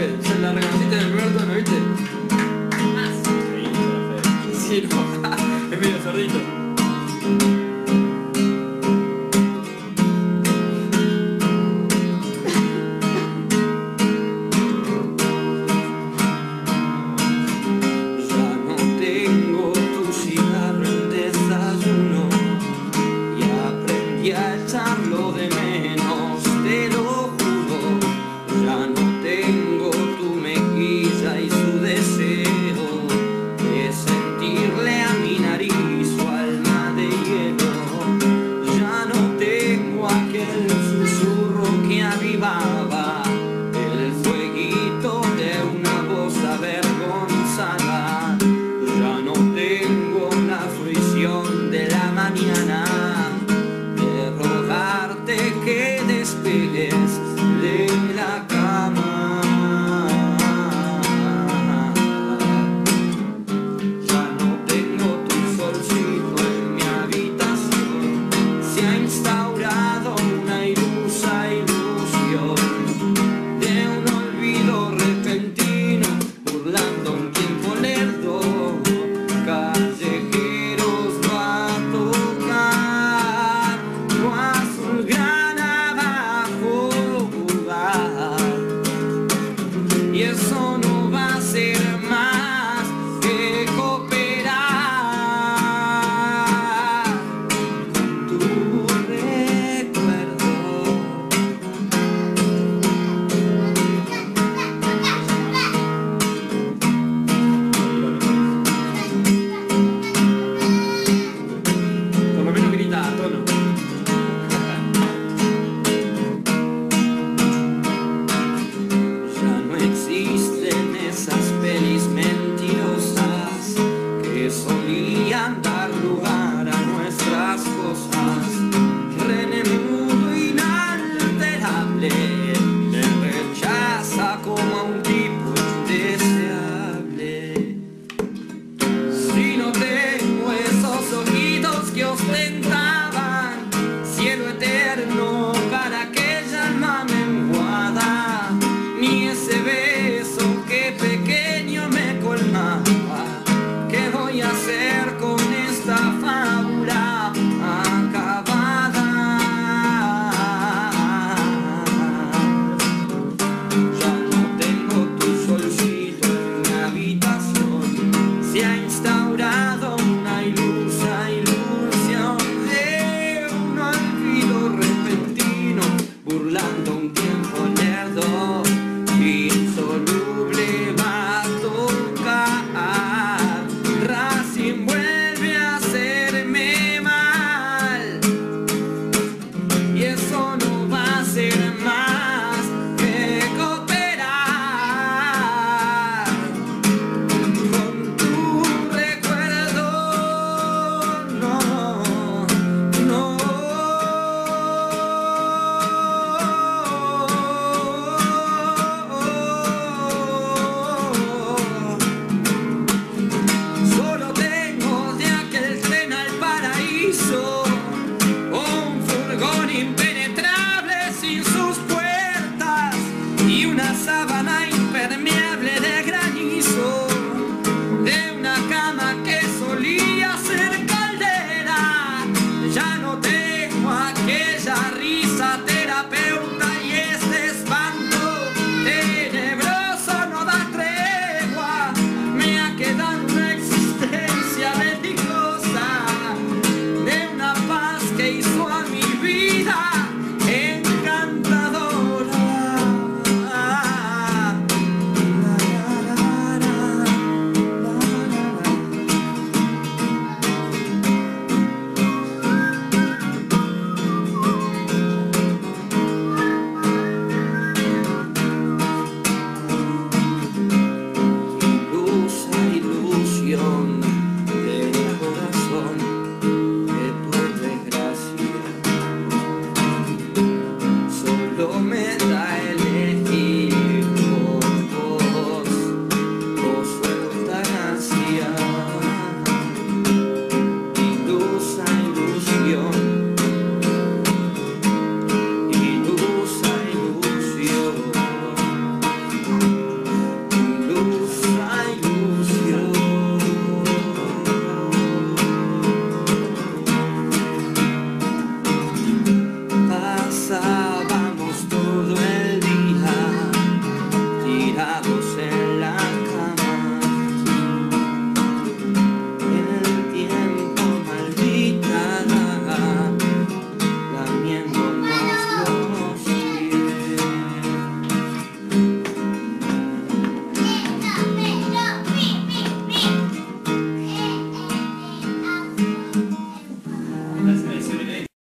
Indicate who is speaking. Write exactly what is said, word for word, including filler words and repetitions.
Speaker 1: ¿viste? Ya la reconociste en el primer tono, ¿viste? Sí, no, es medio sordito.
Speaker 2: Ya echarlo de menos, te lo juro. Ya no tengo tu mejilla y su deseo de sentirle a mi nariz su alma de hielo. Ya no tengo aquel susurro que avivaba el fueguito de una voz avergonzada. Ya no tengo la fruición de la mañana que despegues de la cama. Ya no tengo tu solcito en mi habitación. Se ha instaurado una ilusa ilusión de un olvido repentino, burlando un tiempo lerdo. Callejeros va a tocar azul gran abajo, y eso no va a ser más que cooperar con tu recuerdo.
Speaker 1: Por lo menos grita a tono.
Speaker 2: Existen esas pelis mentirosas que solían dar lugar a nuestras cosas. René mudo inalterable me rechaza como a un tipo indeseable. Si no tengo esos ojitos que ostentaban cielo eterno para aquella alma menguada, ni ese beso que pequeño me colmaba. ¿Qué voy a hacer con esta fábula acabada? Ya no tengo tu solcito en mi habitación. Se ha instaurado una ilusa ilusión de un olvido repentino, burlando un tiempo lerdo. Insoluble va a tocar, Racing vuelve a hacerme mal, y eso no va a ser más que cooperar con tu recuerdo. No, no. Solo tengo de aquel tren al paraíso un furgón impenetrable sin sus puertas y una sábana impermeable de granizo, de una cama que solía ser caldera. Ya no tengo aquella risa terapeuta y este espanto tenebroso no da tregua. Me ha quedado una existencia religiosa de una paz que hizo a mi vida encantadora. Ilusa ilusión del corazón, que por desgracia solo me